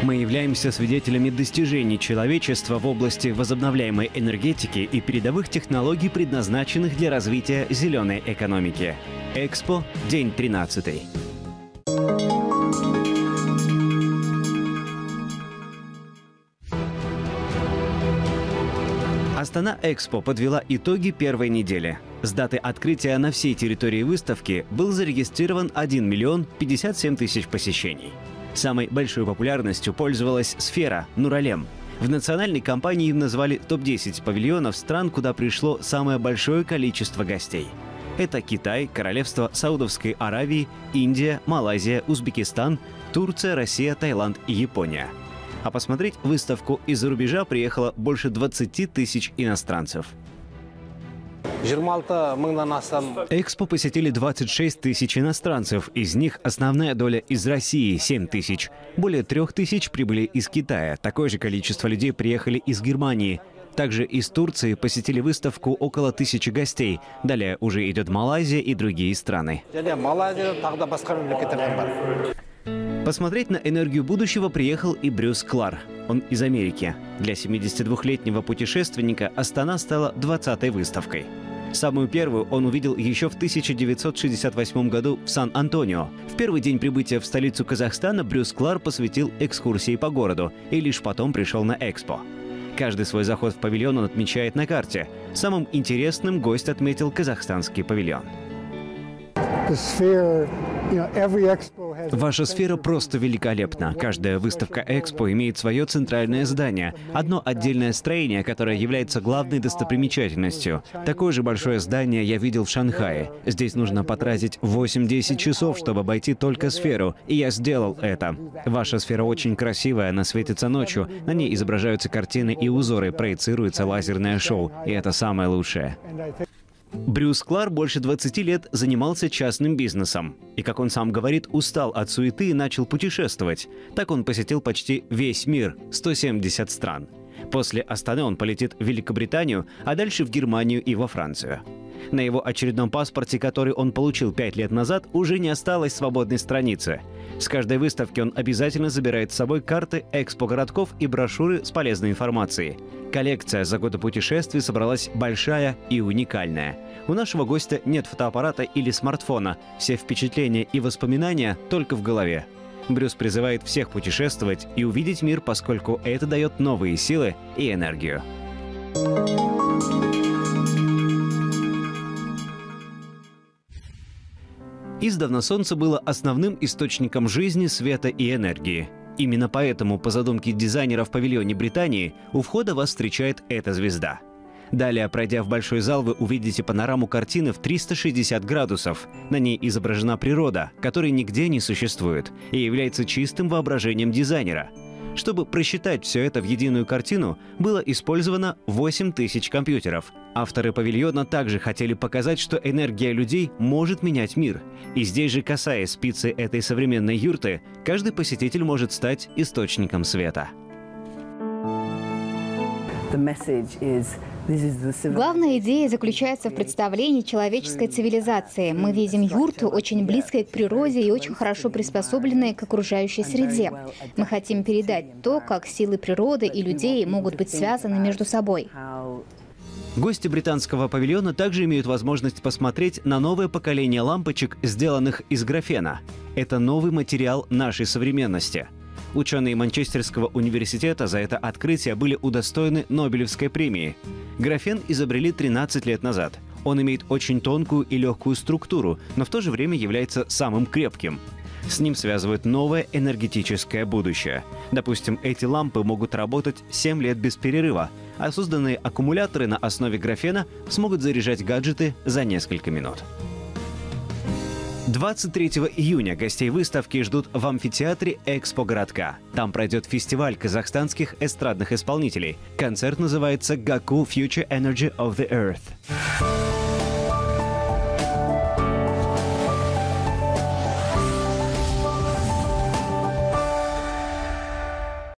Мы являемся свидетелями достижений человечества в области возобновляемой энергетики и передовых технологий, предназначенных для развития зеленой экономики. Экспо, день 13. Астана Экспо подвела итоги первой недели. С даты открытия на всей территории выставки был зарегистрирован 1 миллион 57 тысяч посещений. Самой большой популярностью пользовалась сфера «Нуралем». В национальной компании назвали топ-10 павильонов стран, куда пришло самое большое количество гостей. Это Китай, Королевство Саудовской Аравии, Индия, Малайзия, Узбекистан, Турция, Россия, Таиланд и Япония. А посмотреть выставку из-за рубежа приехало больше 20 тысяч иностранцев. Экспо посетили 26 тысяч иностранцев, из них основная доля из России – 7 тысяч. Более 3 тысяч прибыли из Китая, такое же количество людей приехали из Германии. Также из Турции посетили выставку около 1000 гостей. Далее уже идет Малайзия и другие страны. Посмотреть на энергию будущего приехал и Брюс Клар. Он из Америки. Для 72-летнего путешественника Астана стала 20-й выставкой. Самую первую он увидел еще в 1968 году в Сан-Антонио. В первый день прибытия в столицу Казахстана Брюс Клар посвятил экскурсии по городу и лишь потом пришел на Экспо. Каждый свой заход в павильон он отмечает на карте. Самым интересным гость отметил казахстанский павильон. Ваша сфера просто великолепна. Каждая выставка Экспо имеет свое центральное здание. Одно отдельное строение, которое является главной достопримечательностью. Такое же большое здание я видел в Шанхае. Здесь нужно потратить 8-10 часов, чтобы обойти только сферу. И я сделал это. Ваша сфера очень красивая, она светится ночью. На ней изображаются картины и узоры, проецируется лазерное шоу. И это самое лучшее. Брюс Клар больше 20 лет занимался частным бизнесом. И, как он сам говорит, устал от суеты и начал путешествовать. Так он посетил почти весь мир – 170 стран. После Астаны он полетит в Великобританию, а дальше в Германию и во Францию. На его очередном паспорте, который он получил 5 лет назад, уже не осталось свободной страницы. С каждой выставки он обязательно забирает с собой карты экспо-городков и брошюры с полезной информацией. Коллекция за годы путешествий собралась большая и уникальная. У нашего гостя нет фотоаппарата или смартфона. Все впечатления и воспоминания только в голове. Брюс призывает всех путешествовать и увидеть мир, поскольку это дает новые силы и энергию. Издавна Солнце было основным источником жизни, света и энергии. Именно поэтому, по задумке дизайнера в павильоне Британии, у входа вас встречает эта звезда. Далее, пройдя в большой зал, вы увидите панораму картины в 360 градусов. На ней изображена природа, которой нигде не существует, и является чистым воображением дизайнера. Чтобы просчитать все это в единую картину, было использовано 8000 компьютеров. Авторы павильона также хотели показать, что энергия людей может менять мир. И здесь же, касаясь спицы этой современной юрты, каждый посетитель может стать источником света. Главная идея заключается в представлении человеческой цивилизации. Мы видим юрту, очень близкой к природе и очень хорошо приспособленной к окружающей среде. Мы хотим передать то, как силы природы и людей могут быть связаны между собой. Гости британского павильона также имеют возможность посмотреть на новое поколение лампочек, сделанных из графена. Это новый материал нашей современности. Ученые Манчестерского университета за это открытие были удостоены Нобелевской премии. Графен изобрели 13 лет назад. Он имеет очень тонкую и легкую структуру, но в то же время является самым крепким. С ним связывают новое энергетическое будущее. Допустим, эти лампы могут работать 7 лет без перерыва, а созданные аккумуляторы на основе графена смогут заряжать гаджеты за несколько минут. 23 июня гостей выставки ждут в амфитеатре Экспо-городка. Там пройдет фестиваль казахстанских эстрадных исполнителей. Концерт называется «Gaku Future Energy of the Earth».